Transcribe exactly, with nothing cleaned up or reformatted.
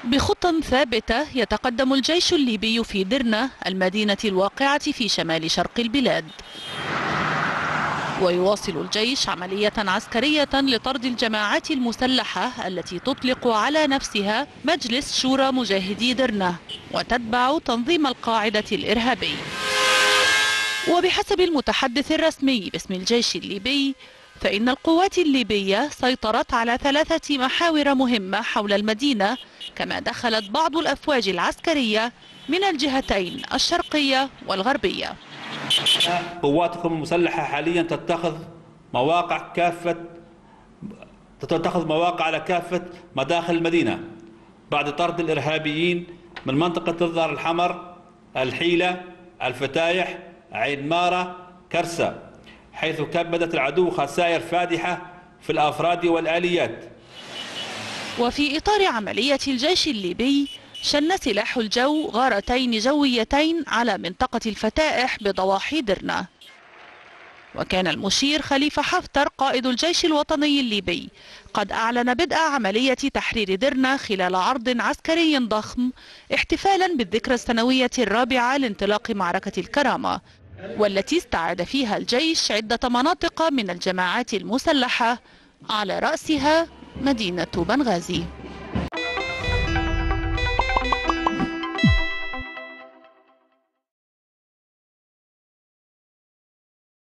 بخطى ثابتة يتقدم الجيش الليبي في درنا المدينة الواقعة في شمال شرق البلاد. ويواصل الجيش عملية عسكرية لطرد الجماعات المسلحة التي تطلق على نفسها مجلس شورى مجاهدي درنا وتتبع تنظيم القاعدة الإرهابي. وبحسب المتحدث الرسمي باسم الجيش الليبي، فإن القوات الليبية سيطرت على ثلاثة محاور مهمة حول المدينة، كما دخلت بعض الأفواج العسكرية من الجهتين الشرقية والغربية. قواتكم المسلحة حاليا تتخذ مواقع كافة تتخذ مواقع على كافة مداخل المدينة بعد طرد الإرهابيين من منطقة الظهر الحمر، الحيلة، الفتايح، عين مارة، كرسة، حيث كبدت العدو خسائر فادحة في الأفراد والآليات. وفي إطار عملية الجيش الليبي، شن سلاح الجو غارتين جويتين على منطقة الفتائح بضواحي درنا. وكان المشير خليفة حفتر قائد الجيش الوطني الليبي قد أعلن بدء عملية تحرير درنا خلال عرض عسكري ضخم احتفالا بالذكرى السنوية الرابعة لانطلاق معركة الكرامة، والتي استعاد فيها الجيش عدة مناطق من الجماعات المسلحة على رأسها مدينة بنغازي.